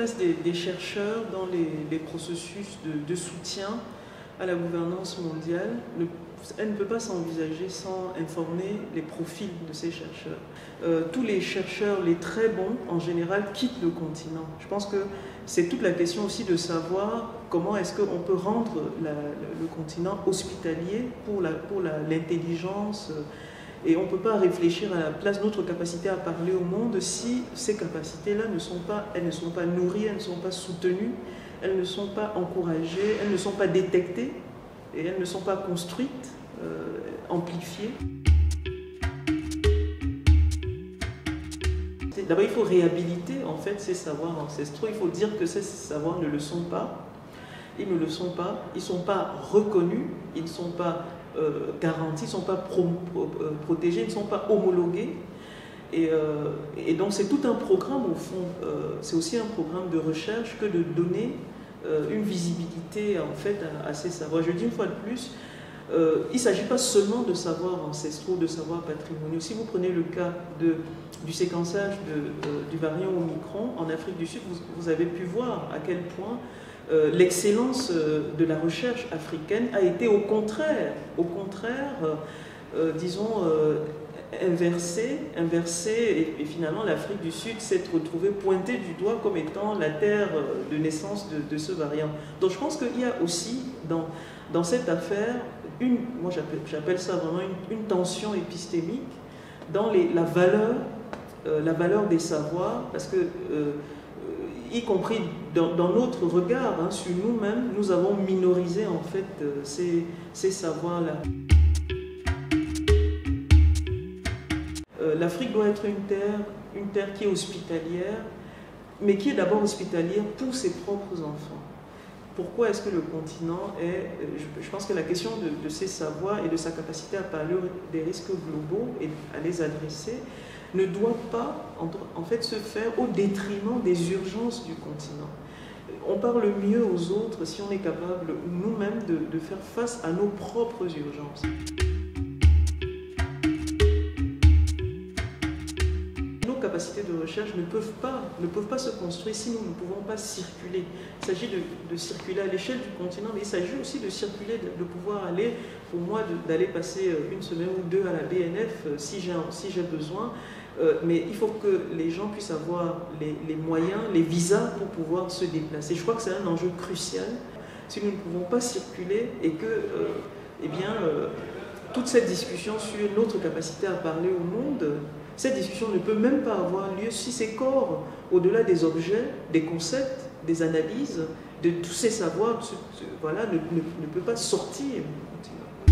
place des chercheurs dans les processus de soutien à la gouvernance mondiale, elle ne peut pas s'envisager sans informer les profils de ces chercheurs. Tous les chercheurs, les très bons, en général, quittent le continent. Je pense que c'est toute la question aussi de savoir comment est-ce qu'on peut rendre le continent hospitalier pour l'intelligence. Et on ne peut pas réfléchir à la place de notre capacité à parler au monde si ces capacités-là ne sont pas nourries, elles ne sont pas soutenues, elles ne sont pas encouragées, elles ne sont pas détectées et elles ne sont pas construites, amplifiées. D'abord, il faut réhabiliter en fait ces savoirs ancestraux. Il faut dire que ces savoirs ne le sont pas. Ils ne le sont pas. Ils ne sont pas reconnus. Ils ne sont pas garantis. Ils ne sont pas protégés. Ils ne sont pas homologués. Et donc, c'est tout un programme au fond. C'est aussi un programme de recherche que de donner une visibilité en fait à ces savoirs. Je dis une fois de plus. Il ne s'agit pas seulement de savoirs ancestraux, de savoirs patrimoniaux. Si vous prenez le cas du séquençage du variant Omicron en Afrique du Sud, vous avez pu voir à quel point l'excellence de la recherche africaine a été au contraire, disons, inversée et finalement l'Afrique du Sud s'est retrouvée pointée du doigt comme étant la terre de naissance de ce variant. Donc je pense qu'il y a aussi dans cette affaire moi j'appelle ça vraiment une tension épistémique dans la valeur des savoirs, parce que y compris dans notre regard sur nous-mêmes, nous avons minorisé en fait ces savoirs-là. L'Afrique doit être une terre qui est hospitalière, mais qui est d'abord hospitalière pour ses propres enfants. Pourquoi est-ce que le continent est... Je pense que la question de ses savoirs et de sa capacité à parler des risques globaux et à les adresser ne doit pas en fait se faire au détriment des urgences du continent. On parle mieux aux autres si on est capable nous-mêmes de faire face à nos propres urgences. Nos capacités de recherche ne peuvent pas se construire si nous ne pouvons pas circuler. Il s'agit de circuler à l'échelle du continent, mais il s'agit aussi de circuler, de pouvoir aller, pour moi, d'aller passer une semaine ou deux à la BNF si j'ai besoin. Mais il faut que les gens puissent avoir les moyens, les visas pour pouvoir se déplacer. Je crois que c'est un enjeu crucial. Si nous ne pouvons pas circuler et que, toute cette discussion sur notre capacité à parler au monde, cette discussion ne peut même pas avoir lieu si ces corps, au-delà des objets, des concepts, des analyses, de tous ces savoirs, voilà, ne peut pas sortir du continent.